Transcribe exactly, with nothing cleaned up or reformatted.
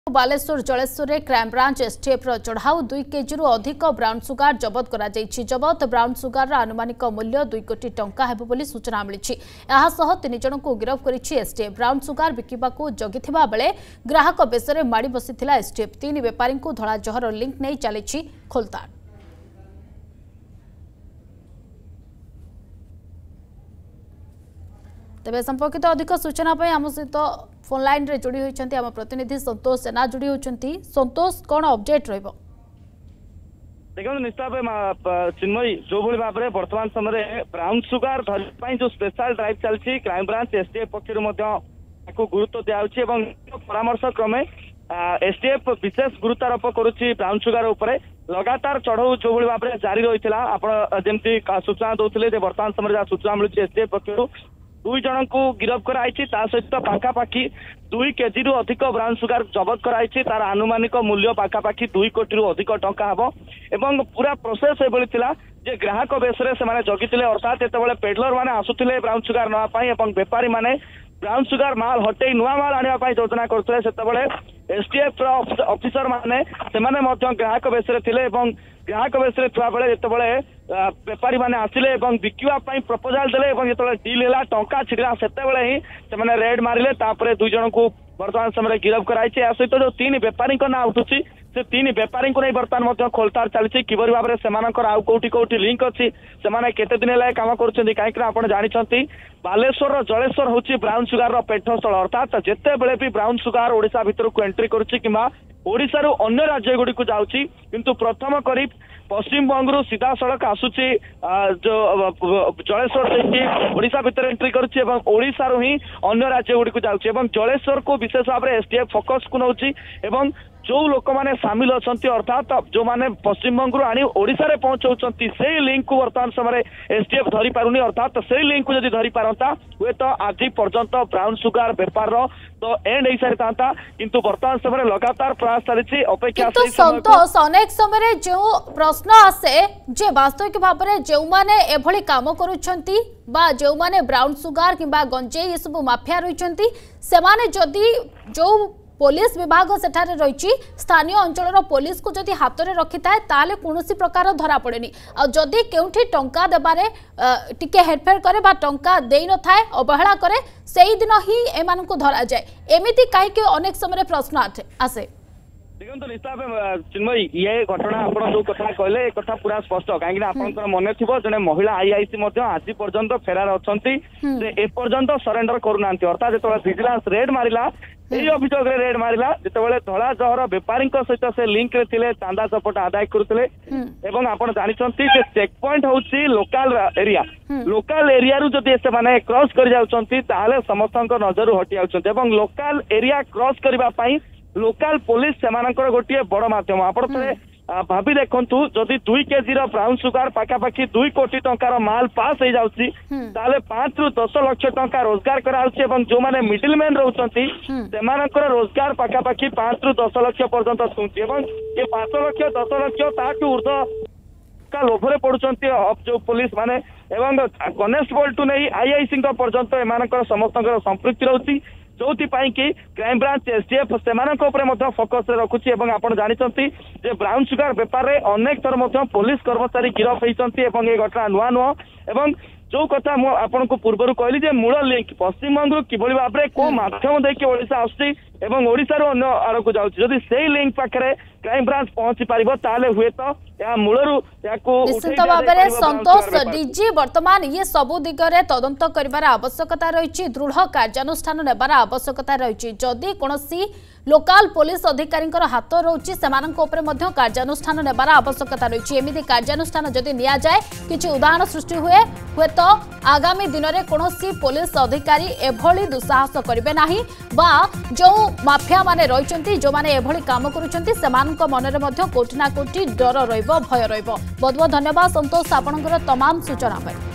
Baleshwar Jaleswar crime branch STF चढ़ाऊ दुई KG रु अधिक ब्राउन सुगार जबत करा जायछि। जबत ब्राउन सुगार आनुमानिक मूल्य दुई कोटी टंका हेबो बोली सूचना मिली। तीन जन को गिरफ्त करिछि एसटीएफ। ब्राउन सुगार बिकिबाकू जगिथिबा बेले ग्राहक बेसरे माड़ी बसिथिला एसटीएफ। तीन बेपारी को धड़ा जहर लिंक नहीं चली खोलताड़। तेज संपर्कित अधिक सूचना आम सहित फोन लाइन रे जोड़ी होती आम प्रतिनिधि संतोष सेना जोड़ी होती। संतोष कौन अपडेट रहिबो? देखो निश्चित भाव चिन्मयी जो भाई भाव में बर्तमान समय ब्राउन सुगार धरने जो स्पेशल ड्राइव चलती क्राइम ब्रांच एसटीएफ पक्ष गुरुत्व दिखाई परामर्श क्रमे एसटीएफ विशेष गुरुत्वारोप करुच्ची ब्राउन सुगार उपरे लगातार चढ़ऊ जो भाई भाव में जारी रही जमी सूचना दौते बर्तमान समय सूचना मिलूँ एसटीएफ पक्ष दुई जन को गिरफ्त कराई सहित पाखापाखि दुई केजी रु अधिक ब्राउन सुगार जबत कराई। तार आनुमानिक मूल्य पाखापाखि दुई कोटी रु अधिक टंका हम एवं पूरा प्रोसेस एभली जे ग्राहक बेसरे से जगिते अर्थात जो पेडलर मैंने आसुले ब्राउन सुगार नापी बेपारी मैंने ब्राउन सुगार माल हटे नुआ माल आने योजना करते एसटीएफ ऑफिसर माने से ग्राहक बेसरे थिले एवं ग्राहक बेसरे थुआ बेले जितेबाला बेपारी मैंने आसिले बिकवाई प्रपोजाल देले जो डील है टंका छिड़ा से ही से रेड मारे दुई जन को बर्तमान समय गिरफ्त कराई। सहित जो तीन बेपारी ना उठुची से तीन बेपारी को नहीं बर्तमान खोलताड़ चली किपरि भाव में आउ कौटी कौटी लिंक अच्छी से केते दिन है कम कर कहीं आप जानते बालेश्वर जलेश्वर हूँ ब्राउन सुगार पेठस्थल अर्थात जिते बड़े भी ब्राउन सुगार ओडिशा भितर को एंट्री करुच्ची कि ओडिशा रु अन्य राज्य गुड़ी को जाऊँगी किंतु प्रथम करी पश्चिम बंगरू सीधा सड़क आसूची जो जलेश्वर से ओडिशा भितर एंट्री करुच्ची ओडिशा रु ही अन्य राज्य गुड़ी को जाऊँगी जलेश्वर को विशेष भाव में एसटीएफ फोकस को नौची जो लोक मैंने सामिल अच्छा अर्थात जो मैंने पश्चिम बंगरू आनी ओडिशा रे पहुंचाउछंती से लिंक को वर्तमान समय एसटीएफ धरी पारुनी अर्थात से लिंक को जदि धरी पारंता हुए तो आज पर्यंत ब्राउन सुगार बेपार तो एंड हो सारी था किंतु वर्तमान समय लगातार प्रयास चली अपेक्षा संतोष अनेक समय जो प्रश्न आसे जे वास्तविक भाव में जो माने एभली काम करुछंती बा जो माने ब्राउन सुगार किंबा गंजे ये सब माफिया रहिछंती से माने जदि जो पुलिस विभाग सेठारे रही स्थानीय अंचल पुलिस को जदि हाथ में रखी थाए ताले कौनसी प्रकार धरा पड़ेनी आ जदि केउठी टंका देबारे टिके हेरफेर करे बा टंका देई न थाए अवहेला करे सेही दिन ही एमान को धरा जाए एमिति काहे के अनेक समय प्रश्न आसे। देखो निश्चित चिन्मयी ये घटना आप जो कथा कहले कथा पूरा स्पष्ट कहीं आप मन थी जड़े महिला आईआईसी आज पर्यंत फेरार अच्छा एपर्यंत सरेंडर करूना अर्थात जो विजिलेंस रेड मारा यही अभियोग रेड मारा जिते धड़ा जहर बेपारी सहित से लिंक रे थिले चांदा चपट आदाय करुले आप जानते चेक पॉइंट हूँ लोकाल एरिया लोकाल एरिया रु जदि से माने क्रॉस कर जाउछंती ताले समस्त नजर हटि जाउछंती लोकाल एरिया क्रॉस करने लोकाल पुलिस से गोटे बड़ मध्यम आप भाभी देखु जदि दुई केजी ब्राउन सुगार पाखापाखि दुई कोटी टंकार माल पास हो जाऊँगी पांच रु दस लक्ष टंका रोजगार कराऊँच जो मैंने मिडिल मैन रोचंती से रोजगार पाखापाखि पांच रु दस लक्ष पर्यंत छुँची ये पांच लक्ष दस लक्ष ताकि ऊर्ध का लोभरे पड़ुचंती जो पुलिस माने एवं कनेस्टेबल टू नहीं आईआईसी पर्यंत एम समस्त संपृक्ति रोची जो कि क्राइम ब्रांच एसटीएफ से फोकस रखुची आप जानते ब्राउन सुगार बेपार में अनेक थर पुलिस कर्मचारी गिरफ्त होती ये घटना नुआ नुह एवं जो कथा आपन को पूर्व कहली मूल लिंक पश्चिम बंगू किभली भाव में को मध्यम देखिए ओडिशा आसुची एवं ओडिशा रो अन्य आड़ को जाउची जदि सेही लिंक पाखरे क्राइम ब्रांच पहुंची पारिबो ताले हुए तो या मूलरू याको निश्चित भाव में संतोष डीजी वर्तमान ये सबु दिगरे तदंत करिबार आवश्यकता रही दृढ़ कार्यानुष्ठान नेबार आवश्यकता रही जदि कोनोसी लोकाल पुलिस अधिकारी हाथ रोची से कार्यानुष्ठान नेबार आवश्यकता रही एमिति कार्यानुष्ठान जदि निया जाए किछि उदाहरण सृष्टि हुए हुए तो आगामी दिन में कोनोसी पुलिस अधिकारी एभली दुस्साहस करिवे नाही बा जो माफिया माने रहिचंती जो माने एभली काम करूचंती सेमानक मनरे मध्य कोठी ना कोठी डर रहिबो भय रहिबो। बहुत बहुत धन्यवाद संतोष आपनकर तमाम सूचना पर।